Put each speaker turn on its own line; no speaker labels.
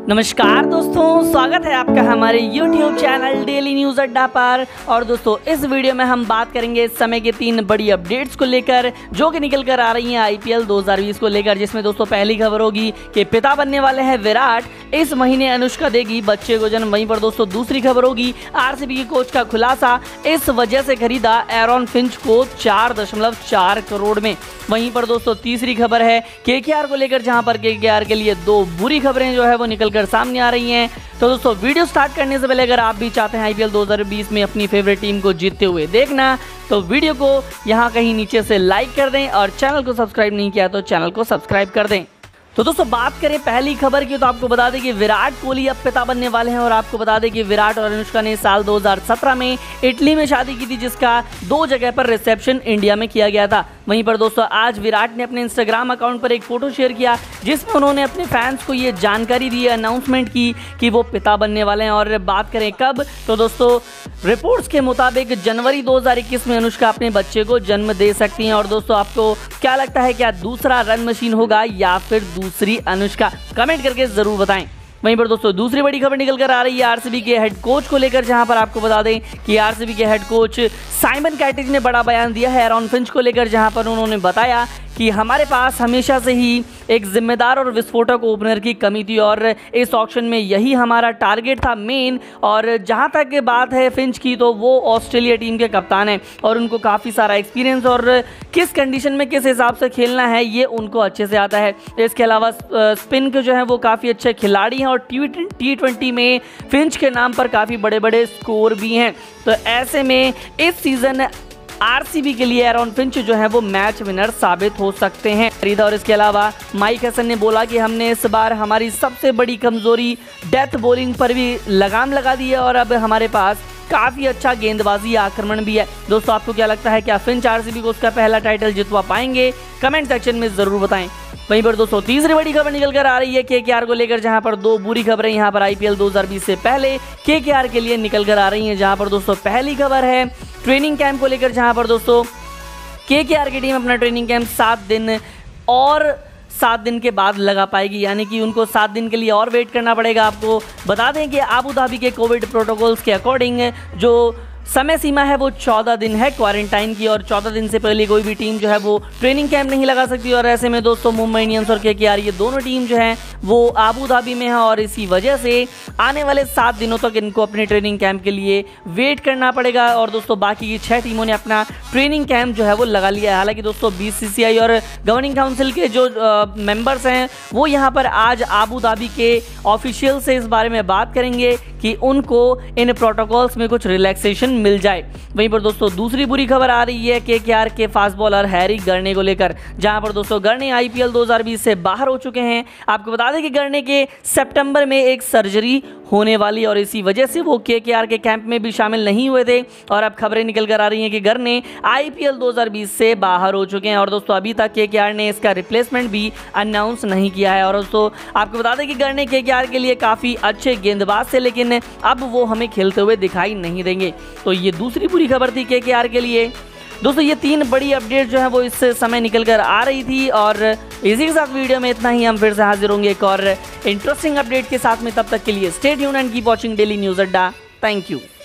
नमस्कार दोस्तों, स्वागत है आपका हमारे YouTube चैनल डेली न्यूज़ अड्डा पर। और दोस्तों इस वीडियो में हम बात करेंगे इस समय के 3 बड़ी अपडेट्स को लेकर जो कि निकल कर आ रही हैं IPL 2020 को लेकर, जिसमें दोस्तों पहली खबर होगी कि पिता बनने वाले हैं विराट, इस महीने अनुष्का देगी बच्चे को जन्म। वहीं पर दोस्तों दूसरी खबर होगी RCB के कोच का खुलासा, इस वजह से खरीदा एरॉन फिंच को 4.4 करोड़ में। वहीं पर दोस्तों तीसरी खबर है KKR को लेकर, जहां पर KKR के लिए 2 बुरी खबरें जो है वो निकल कर सामने आ रही हैं। तो दोस्तों वीडियो स्टार्ट करने से पहले अगर आप भी चाहते हैं IPL 2020 में अपनी फेवरेट टीम को जीतते हुए देखना, तो वीडियो को यहां कहीं नीचे से लाइक कर दें और चैनल को सब्सक्राइब नहीं किया तो चैनल को सब्सक्राइब कर दें। तो दोस्तों बात करें पहली खबर की, तो आपको बता दें कि विराट कोहली अब पिता बनने वाले हैं। और आपको बता दें कि विराट और अनुष्का ने साल 2017 में इटली में शादी की थी, जिसका 2 जगह पर रिसेप्शन इंडिया में किया गया था। वहीं पर दोस्तों आज विराट ने अपने इंस्टाग्राम अकाउंट पर एक फोटो शेयर किया, जिसमें उन्होंने अपने फैंस को ये जानकारी दी, अनाउंसमेंट की कि वो पिता बनने वाले हैं। और बात करें कब, तो दोस्तों रिपोर्ट्स के मुताबिक जनवरी 2021 में अनुष्का अपने बच्चे को जन्म दे सकती हैं। और दोस्तों आपको क्या लगता है, क्या दूसरा रन मशीन होगा या फिर दूसरी अनुष्का? कमेंट करके जरूर बताएं। वहीं पर दोस्तों दूसरी बड़ी खबर निकल कर आ रही है RCB के हेड कोच को लेकर, जहां पर आपको बता दें कि RCB के हेड कोच साइमन कैटिज ने बड़ा बयान दिया है एरॉन फिंच को लेकर, जहां पर उन्होंने बताया कि हमारे पास हमेशा से ही एक जिम्मेदार और विस्फोटक ओपनर की कमी थी और इस ऑक्शन में यही हमारा टारगेट था मेन। और जहां तक बात है फिंच की, तो वो ऑस्ट्रेलिया टीम के कप्तान हैं और उनको काफ़ी सारा एक्सपीरियंस और किस कंडीशन में किस हिसाब से खेलना है ये उनको अच्छे से आता है। इसके अलावा स्पिन के जो है वो काफ़ी अच्छे खिलाड़ी हैं और T20 में फिंच के नाम पर काफ़ी बड़े बड़े स्कोर भी हैं। तो ऐसे में इस सीज़न RCB के लिए एरॉन फिंच जो है वो मैच विनर साबित हो सकते हैं। और इसके अलावा माइक हसन ने बोला कि हमने इस बार हमारी सबसे बड़ी कमजोरी डेथ बॉलिंग पर भी लगाम लगा दी है और अब हमारे पास काफ़ी अच्छा गेंदबाजी आक्रमण भी है। दोस्तों आपको क्या लगता है, क्या फिंच RCB को उसका पहला टाइटल जितवा पाएंगे? कमेंट सेक्शन में ज़रूर बताएं। वहीं पर दोस्तों तीसरी बड़ी खबर निकल कर आ रही है KKR को लेकर, जहां पर 2 बुरी खबरें यहां पर IPL 2020 से पहले KKR के लिए निकल कर आ रही हैं। जहां पर दोस्तों पहली खबर है ट्रेनिंग कैंप को लेकर, जहां पर दोस्तों KKR की टीम अपना ट्रेनिंग कैंप 7 दिन के बाद लगा पाएगी, यानी कि उनको 7 दिन के लिए और वेट करना पड़ेगा। आपको बता दें कि आबू धाबी के कोविड प्रोटोकॉल्स के अकॉर्डिंग जो समय सीमा है वो 14 दिन है क्वारंटाइन की, और 14 दिन से पहले कोई भी टीम जो है वो ट्रेनिंग कैंप नहीं लगा सकती। और ऐसे में दोस्तों मुंबई इंडियंस और KKR ये दोनों टीम जो है वो आबू धाबी में है और इसी वजह से आने वाले 7 दिनों तक इनको अपने ट्रेनिंग कैंप के लिए वेट करना पड़ेगा। और दोस्तों बाकी की 6 टीमों ने अपना ट्रेनिंग कैंप जो है वो लगा लिया है। हालांकि दोस्तों BCCI और गवर्निंग काउंसिल के जो मेंबर्स हैं वो यहाँ पर आज आबू धाबी के ऑफिशियल से इस बारे में बात करेंगे कि उनको इन प्रोटोकॉल्स में कुछ रिलैक्सेशन मिल जाए। वहीं पर दोस्तों दूसरी बुरी खबर आ रही है KKR के फास्ट बॉलर हैरी गर्ने को लेकर, जहां पर दोस्तों गर्ने IPL 2020 से बाहर हो चुके हैं। आपको बता दें कि गर्ने के सितंबर में एक सर्जरी होने वाली और इसी वजह से वो KKR के कैंप में भी शामिल नहीं हुए थे। और अब खबरें निकल कर आ रही हैं कि गर्ने IPL 2020 से बाहर हो चुके हैं। और दोस्तों अभी तक KKR ने इसका रिप्लेसमेंट भी अनाउंस नहीं किया है। और दोस्तों आपको बता दें कि गर्ने KKR के लिए काफ़ी अच्छे गेंदबाज थे, लेकिन अब वो हमें खेलते हुए दिखाई नहीं देंगे। तो ये दूसरी बुरी खबर थी KKR के लिए। दोस्तों ये 3 बड़ी अपडेट जो है वो इस समय निकल कर आ रही थी और इसी के साथ वीडियो में इतना ही। हम फिर से हाजिर होंगे एक और इंटरेस्टिंग अपडेट के साथ में। तब तक के लिए stay tuned and keep watching daily news Adda. Thank you.